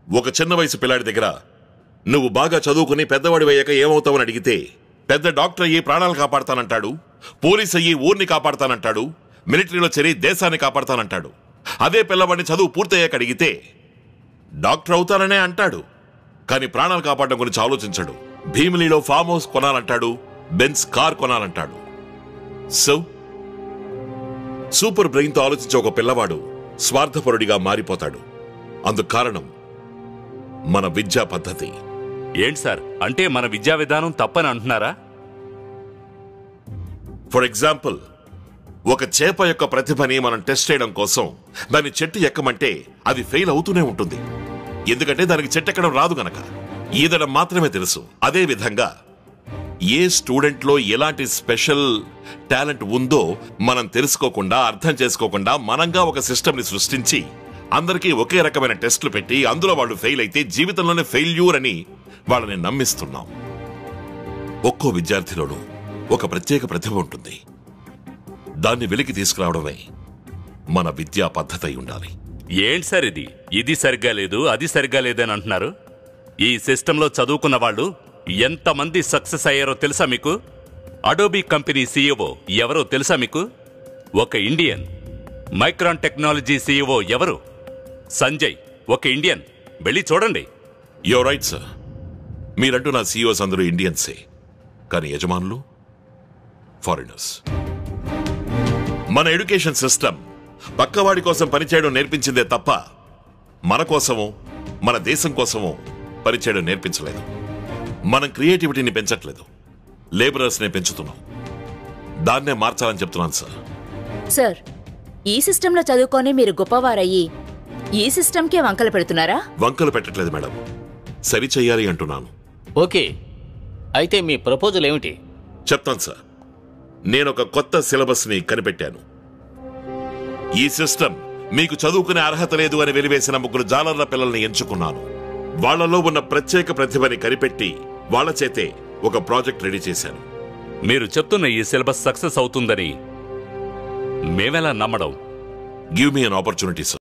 ఒక చిన్న వయసు పిల్లాడి దగ్గర నువ్వు బాగా చదువుకుని పెద్దవాడి అయ్యాక ఏమవుతావని అడిగితే పెద్ద డాక్టర్ అయ్యి ప్రాణాలు కాపాడతానంటాడు, పోలీస్ అయ్యి ఊరిని కాపాడతానంటాడు, మిలిటరీలో చేరి దేశాన్ని కాపాడతానంటాడు. అదే పిల్లవాడిని చదువు పూర్తయ్యాక అడిగితే డాక్టర్ అవుతాననే అంటాడు, కానీ ప్రాణాలు కాపాడడం గురించి ఆలోచించడు. భీమిలిలో ఫామ్ హౌస్ కొనాలంటాడు, బెన్స్ కార్ కొనాలంటాడు. సో సూపర్ బ్రెయిన్తో ఆలోచించే ఒక పిల్లవాడు స్వార్థపరుడిగా మారిపోతాడు. అందుకు కారణం మన విద్యా పద్ధతి. ఏంటి సార్, అంటే మన విద్యా విధానం తప్పని అంటున్నారా? ఫర్ ఎగ్జాంపుల్, ఒక చేప యొక్క ప్రతిభని మనం టెస్ట్ చేయడం కోసం దాన్ని చెట్టు ఎక్కమంటే అది ఫెయిల్ అవుతూనే ఉంటుంది. ఎందుకంటే దానికి చెట్టు ఎక్కడం రాదు గనక, ఈదడం మాత్రమే తెలుసు. అదే విధంగా ఏ స్టూడెంట్లో ఎలాంటి స్పెషల్ టాలెంట్ ఉందో మనం తెలుసుకోకుండా, అర్థం చేసుకోకుండా మనంగా ఒక సిస్టమ్ని సృష్టించి అందరికీ ఒకే రకమైన టెస్టులు పెట్టి అందులో వాళ్ళు ఫెయిల్ అయితే జీవితంలోనే ఫెయిల్యూర్ అని వాళ్ళని నమ్మిస్తున్నాం. ఒక్కో విద్యార్థిలోనూ ఒక ప్రత్యేక ప్రతిభ ఉంటుంది. దాన్ని వెలికి తీసుకురావడమే మన విద్యా పద్ధతి అయి ఉండాలి. ఏంటి సార్ ఇది సరిగ్గా లేదు, అది సరిగ్గా లేదని అంటున్నారు? ఈ సిస్టంలో చదువుకున్న వాళ్ళు ఎంతమంది సక్సెస్ అయ్యారో తెలుసా మీకు? అడోబీ కంపెనీ సీఈఓ ఎవరో తెలుసా మీకు? ఒక ఇండియన్. మైక్రాన్ టెక్నాలజీ సీఈఓ ఎవరు? సంజయ్, ఒక ఇండియన్. వెళ్ళి చూడండి. You right sir. మీరంటూ నా సీఈఓస్ అందరూ ఇండియన్సే, కానీ యజమానులు ఫారినర్స్. మన ఎడ్యుకేషన్ సిస్టమ్ పక్కవాడి కోసం పనిచేయడం నేర్పించిందే తప్ప మన కోసమో మన దేశం కోసమో పనిచేయడం నేర్పించలేదు. మనం క్రియేటివిటీని పెంచట్లేదు, లేబరర్స్నే పెంచుతున్నాం. దాన్నే మార్చాలని చెప్తున్నాను సార్. సార్, ఈ సిస్టంలో చదువుకొని మీరు గొప్పవారయ్యి ఈ సిస్టంకే వంకలు పెడుతున్నారా? వంకలు పెట్టట్లేదు మేడం, సరి చెయ్యాలి అంటున్నాను. ఓకే, అయితే మీ ప్రపోజల్ ఏమిటి? చెప్తాను సార్. నేను ఒక కొత్త సిలబస్ని కనిపెట్టాను. ఈ సిస్టమ్ మీకు చదువుకునే అర్హత లేదు అని వెలివేసిన 3 జాలర్ల పిల్లల్ని ఎంచుకున్నాను. వాళ్లలో ఉన్న ప్రత్యేక ప్రతిభని కనిపెట్టి వాళ్ల చేతే ఒక ప్రాజెక్ట్ రెడీ చేశాను. మీరు చెప్తున్న ఈ సిలబస్ సక్సెస్ అవుతుందని మేమెలా నమ్మడం? Give me an opportunity sir.